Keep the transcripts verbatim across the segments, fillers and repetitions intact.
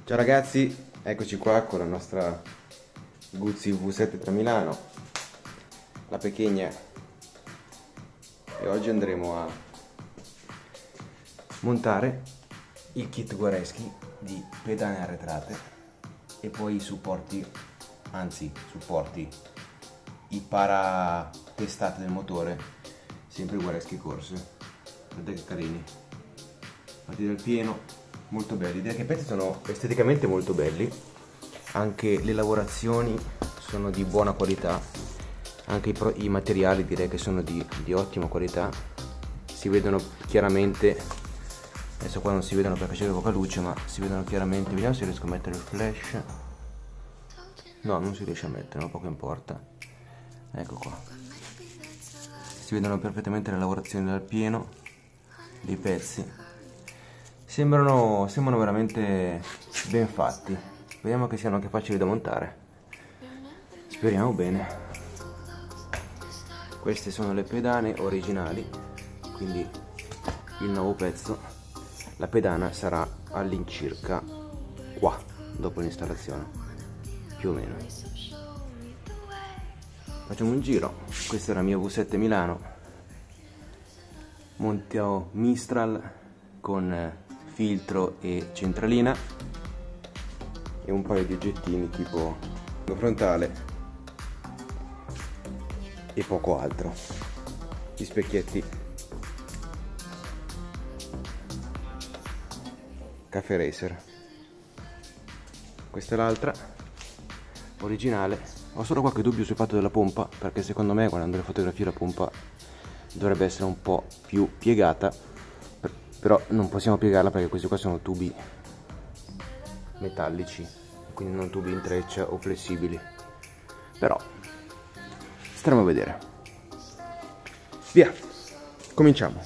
Ciao ragazzi, eccoci qua con la nostra Guzzi V sette da Milano, la pechegna, e oggi andremo a montare il kit Guareschi di pedane arretrate e poi i supporti, anzi supporti, i para testate del motore, sempre Guareschi Corse. Guardate che carini, partiti dal pieno. Molto belli, direi che i pezzi sono esteticamente molto belli, anche le lavorazioni sono di buona qualità, anche i, pro, i materiali direi che sono di, di ottima qualità, si vedono chiaramente, adesso qua non si vedono perché c'è poca luce, ma si vedono chiaramente. Vediamo se riesco a mettere il flash. No, non si riesce a mettere, ma poco importa. Ecco qua, si vedono perfettamente le lavorazioni dal pieno dei pezzi. Sembrano, sembrano veramente ben fatti. Vediamo che siano anche facili da montare. Speriamo bene. Queste sono le pedane originali, quindi il nuovo pezzo. La pedana sarà all'incirca qua, dopo l'installazione, più o meno. Facciamo un giro. Questa è la mia V sette Milano. Montiamo Mistral con filtro e centralina e un paio di oggettini tipo frontale e poco altro. Gli specchietti Cafe Racer. Questa è l'altra originale. Ho solo qualche dubbio sul fatto della pompa, perché secondo me guardando le fotografie la pompa dovrebbe essere un po' più piegata, però non possiamo piegarla perché questi qua sono tubi metallici, quindi non tubi in treccia o flessibili, però staremo a vedere. Via, cominciamo.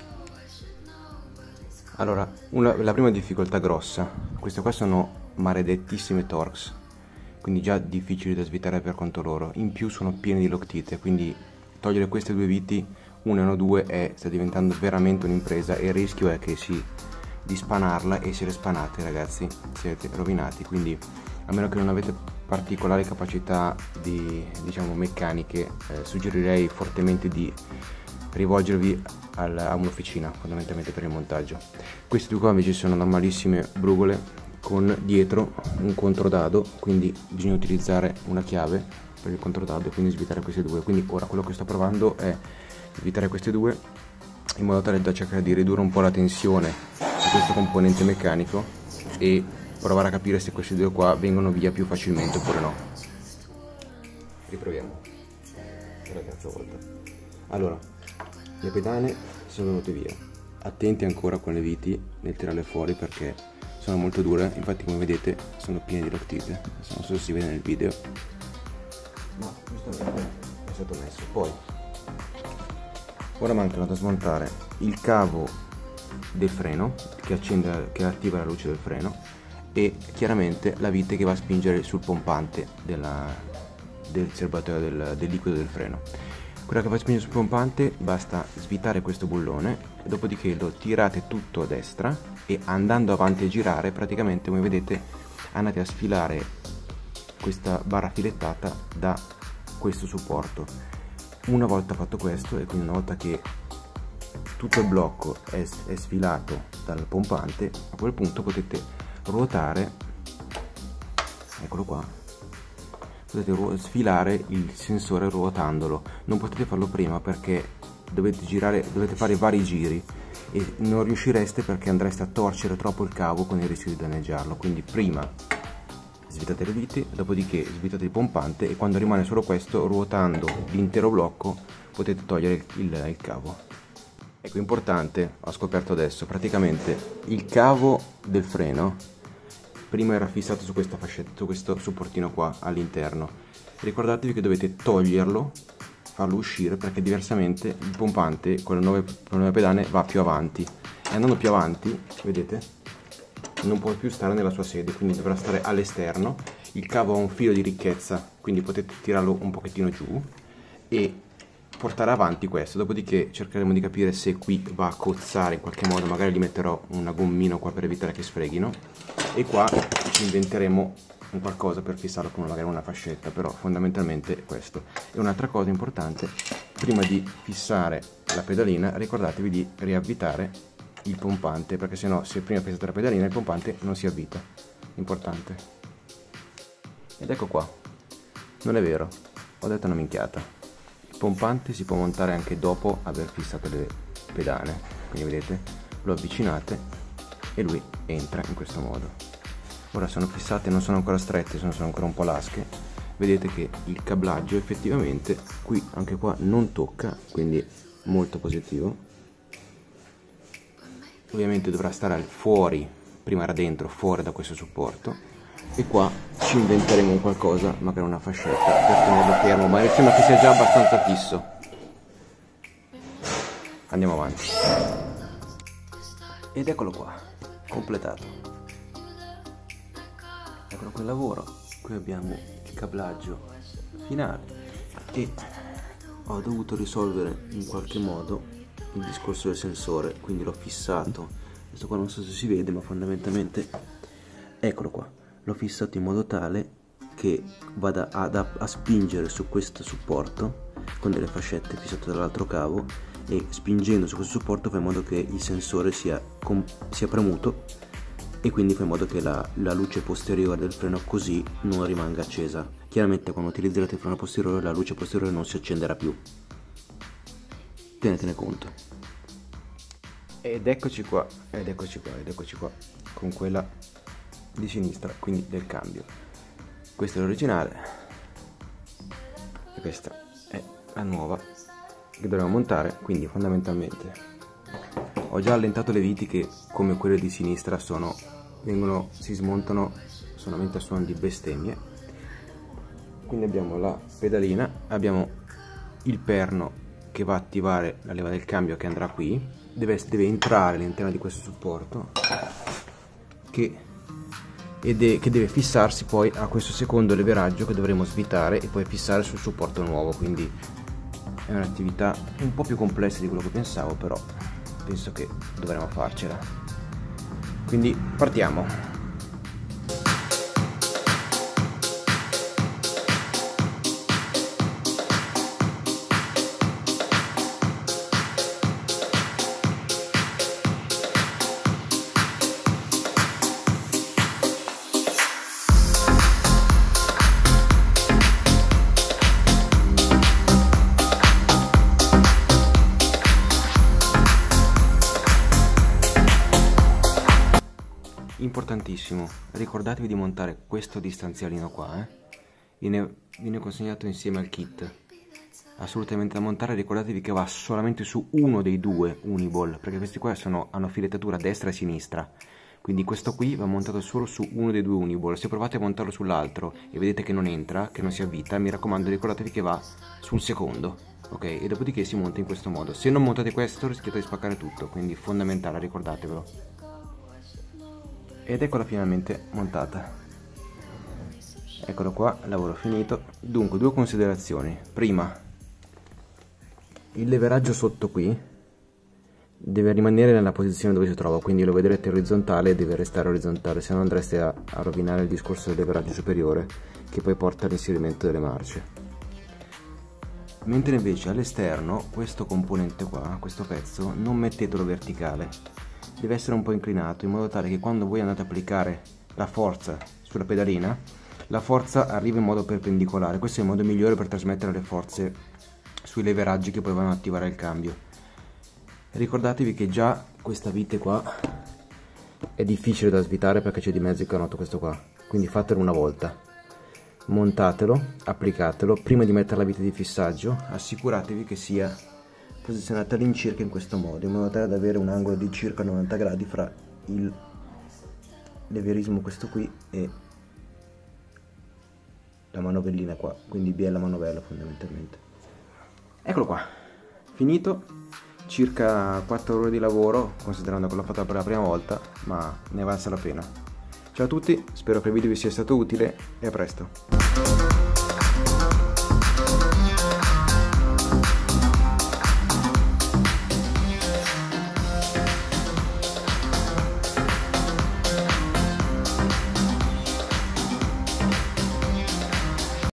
Allora, una, la prima difficoltà grossa, queste qua sono maledettissime Torx, quindi già difficili da svitare per conto loro, in più sono piene di loctite, quindi togliere queste due viti, una o due, è, sta diventando veramente un'impresa, e il rischio è che si di spanarla e se le spanate, ragazzi, siete rovinati. Quindi a meno che non avete particolari capacità di, diciamo, meccaniche, eh, suggerirei fortemente di rivolgervi al, a un'officina fondamentalmente per il montaggio. Queste due qua invece sono normalissime brugole con dietro un controdado, quindi bisogna utilizzare una chiave per il controdado e quindi svitare queste due. Quindi ora quello che sto provando è svitare queste due in modo tale da cercare di ridurre un po' la tensione su questo componente meccanico e provare a capire se questi due qua vengono via più facilmente oppure no. Riproviamo per la terza volta. Allora, le pedane sono venute via, attenti ancora con le viti nel tirarle fuori perché sono molto dure, infatti come vedete sono piene di loctite, non so se si vede nel video, ma giustamente è stato messo. Poi ora mancano da smontare il cavo del freno che accende, che attiva la luce del freno, e chiaramente la vite che va a spingere sul pompante della, del serbatoio del, del liquido del freno. Quella che va a spingere sul pompante, basta svitare questo bullone, dopodiché lo tirate tutto a destra e andando avanti a girare, praticamente come vedete andate a sfilare questa barra filettata da questo supporto. Una volta fatto questo, e quindi una volta che tutto il blocco è, è sfilato dal pompante, a quel punto potete ruotare, eccolo qua, potete sfilare il sensore ruotandolo. Non potete farlo prima perché dovete girare, dovete fare vari giri e non riuscireste perché andreste a torcere troppo il cavo con il rischio di danneggiarlo. Quindi prima svitate le viti, dopodiché svitate il pompante e quando rimane solo questo, ruotando l'intero blocco, potete togliere il, il cavo. Ecco, importante, ho scoperto adesso, praticamente il cavo del freno prima era fissato su questa fascetta, su questo supportino qua all'interno. Ricordatevi che dovete toglierlo, farlo uscire, perché diversamente il pompante con le nuove, con le nuove pedane va più avanti, e andando più avanti, vedete, non può più stare nella sua sede, quindi dovrà stare all'esterno. Il cavo ha un filo di ricchezza, quindi potete tirarlo un pochettino giù e portare avanti questo, dopodiché cercheremo di capire se qui va a cozzare in qualche modo, magari gli metterò una gommino qua per evitare che sfreghino, e qua ci inventeremo un qualcosa per fissarlo con magari una fascetta, però fondamentalmente questo. E un'altra cosa importante, prima di fissare la pedalina ricordatevi di riavvitare il pompante, perché sennò se prima fissate la pedalina il pompante non si avvita, importante. Ed ecco qua, non è vero, ho detto una minchiata. Il pompante si può montare anche dopo aver fissato le pedane, quindi vedete, lo avvicinate e lui entra in questo modo. Ora sono fissate, non sono ancora strette, sono, sono ancora un po' lasche. Vedete che il cablaggio effettivamente qui, anche qua, non tocca, quindi molto positivo. Ovviamente dovrà stare al fuori, prima era dentro, fuori da questo supporto. E qua ci inventeremo un qualcosa, magari una fascetta per tenerlo fermo, ma mi sembra che sia già abbastanza fisso. Andiamo avanti. Ed eccolo qua, completato. Eccolo quel lavoro. Qui abbiamo il cablaggio finale e ho dovuto risolvere in qualche modo il discorso del sensore, quindi l'ho fissato. Questo qua non so se si vede, ma fondamentalmente eccolo qua. L'ho fissato in modo tale che vada ad, a, a spingere su questo supporto con delle fascette fissate dall'altro cavo, e spingendo su questo supporto fa in modo che il sensore sia, com, sia premuto, e quindi fa in modo che la, la luce posteriore del freno così non rimanga accesa. Chiaramente quando utilizzerete il freno posteriore la luce posteriore non si accenderà più, tenetene conto. Ed eccoci qua, ed eccoci qua, ed eccoci qua con quella di sinistra, quindi del cambio. Questa è l'originale e questa è la nuova che dovremo montare. Quindi fondamentalmente ho già allentato le viti che, come quelle di sinistra, sono vengono si smontano solamente a suono di bestemmie. Quindi abbiamo la pedalina, abbiamo il perno che va a attivare la leva del cambio, che andrà qui, deve, deve entrare all'interno di questo supporto che ed è, che deve fissarsi poi a questo secondo leveraggio che dovremo svitare e poi fissare sul supporto nuovo. Quindi è un'attività un po' più complessa di quello che pensavo, però penso che dovremo farcela. Quindi partiamo. Importantissimo, ricordatevi di montare questo distanzialino qua, eh? viene, viene consegnato insieme al kit, assolutamente da montare. Ricordatevi che va solamente su uno dei due Uniball, perché questi qua sono, hanno filettatura destra e sinistra, quindi questo qui va montato solo su uno dei due Uniball. Se provate a montarlo sull'altro e vedete che non entra, che non si avvita, mi raccomando ricordatevi che va sul secondo, ok? E dopodiché si monta in questo modo. Se non montate questo rischiate di spaccare tutto, quindi fondamentale, ricordatevelo. Ed eccola finalmente montata. Eccolo qua, lavoro finito. Dunque, due considerazioni. Prima, il leveraggio sotto qui deve rimanere nella posizione dove si trova, quindi lo vedrete orizzontale e deve restare orizzontale, se no andreste a, a rovinare il discorso del leveraggio superiore, che poi porta all'inserimento delle marce. Mentre invece all'esterno questo componente qua, questo pezzo, non mettetelo verticale, deve essere un po' inclinato, in modo tale che quando voi andate ad applicare la forza sulla pedalina, la forza arriva in modo perpendicolare. Questo è il modo migliore per trasmettere le forze sui leveraggi che poi vanno ad attivare il cambio. Ricordatevi che già questa vite qua è difficile da svitare perché c'è di mezzo il canotto questo qua, quindi fatelo una volta, montatelo, applicatelo, prima di mettere la vite di fissaggio assicuratevi che sia posizionata all'incirca in questo modo, in modo tale da avere un angolo di circa novanta gradi fra il leverismo questo qui e la manovellina qua, quindi B è la manovella fondamentalmente. Eccolo qua, finito, circa quattro ore di lavoro considerando che l'ho fatta per la prima volta, ma ne è valsa la pena. Ciao a tutti, spero che il video vi sia stato utile e a presto.